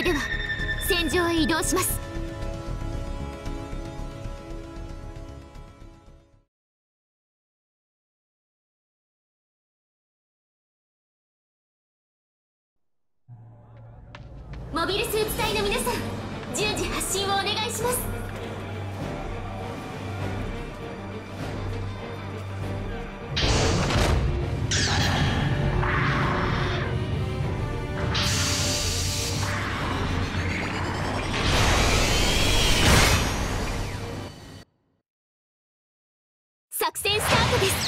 では戦場へ移動します。モビルスーツ隊の皆さん、順次発進をお願いします。作戦スタートです。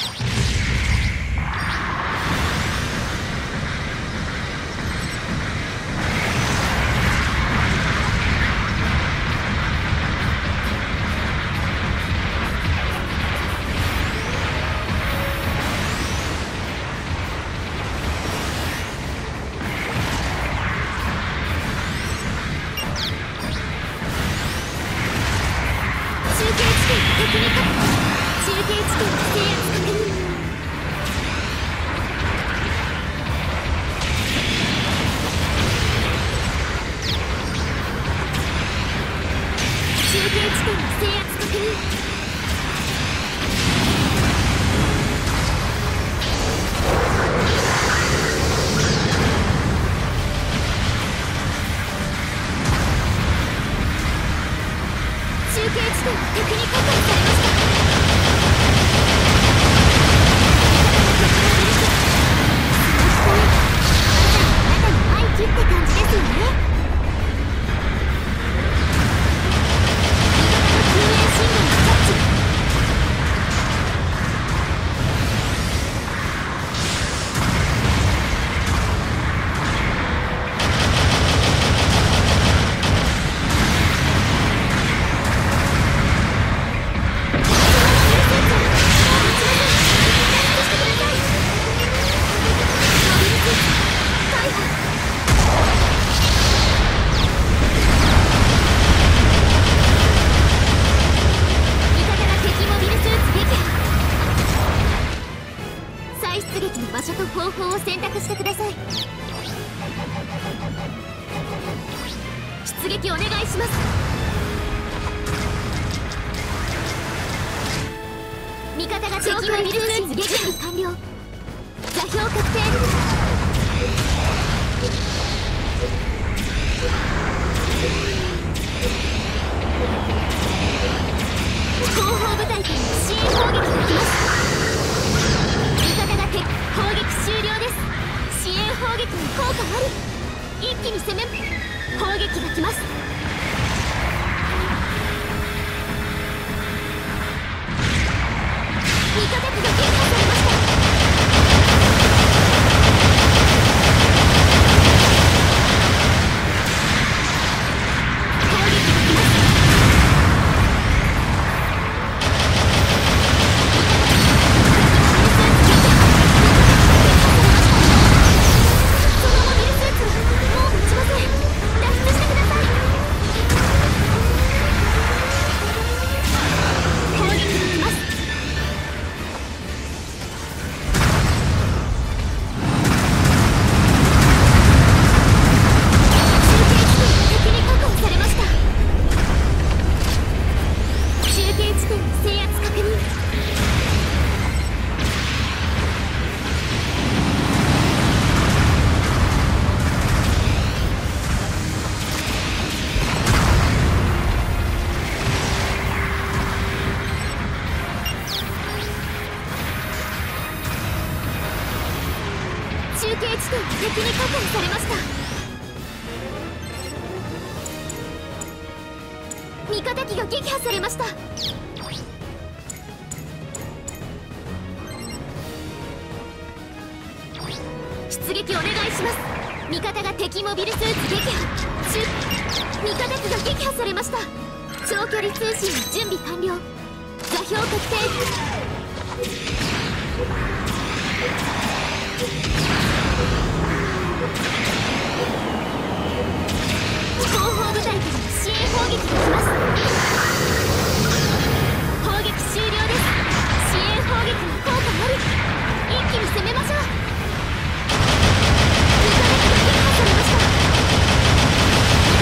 味方機が撃破されました。出撃お願いします。味方が敵モビルスーツ撃破。味方機が撃破されました。長距離通信準備完了。座標確定。後方部隊から支援砲撃が来ます。砲撃終了です。支援砲撃の効果あり。一気に攻めましょう。味方機が撃破されました。味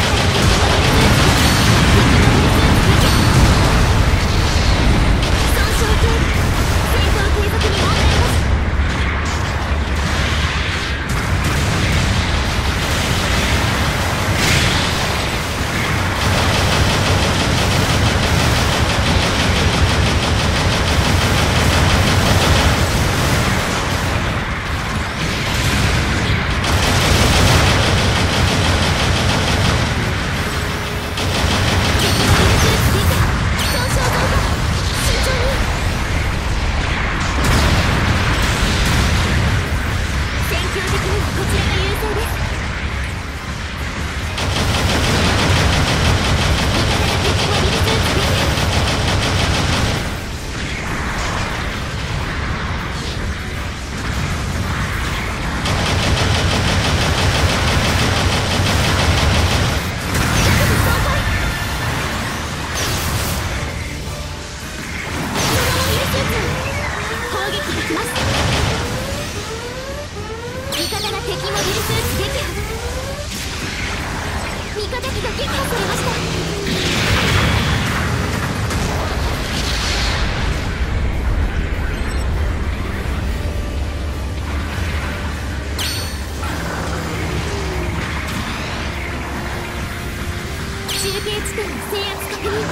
中継地点の制圧確認。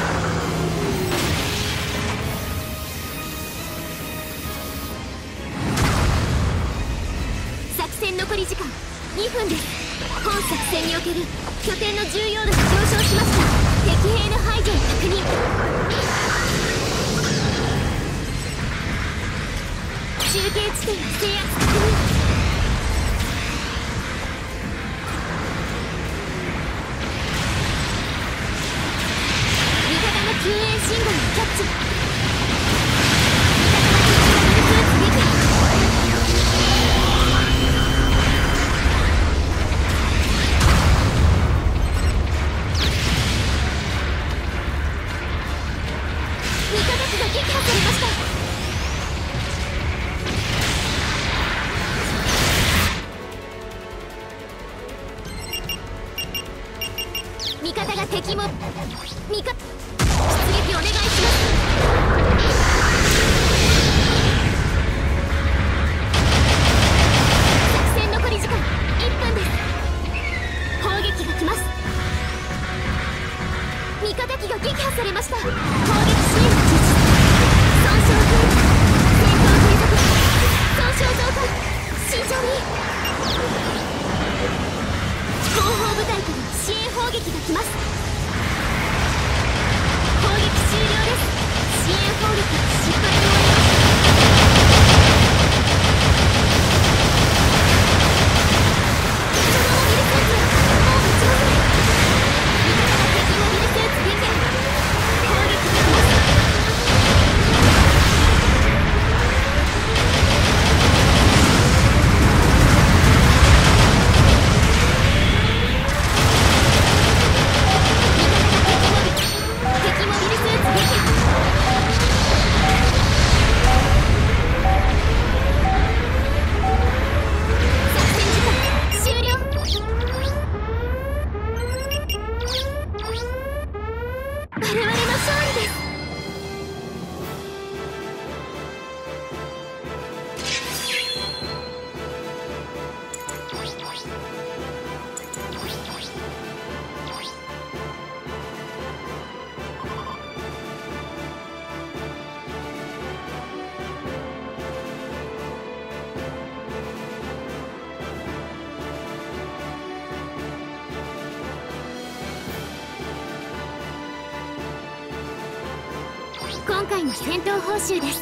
作戦残り時間2分です。本作戦における拠点の重要度が上昇しました。敵兵の排除を確認。中継地点の制圧確認。救援信号のキャッチ。味方機が撃破されました。味方が敵も味方出撃お願いします。作戦残り時間1分です。砲撃が来ます。味方機が撃破されました。砲撃支援の実施。損傷増え。戦闘継続。損傷増加。慎重に。後方部隊から支援砲撃が来ます。攻撃終了です。支援砲撃失敗で終わります。そのモビルスーツもう撃ちません。味方が敵モビルスーツ撃破。攻撃できます。敵モビルスーツ撃破。作戦時間終了。我々の勝利です。今回の戦闘報酬です。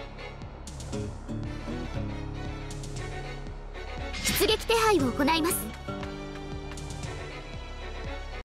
出撃手配を行います。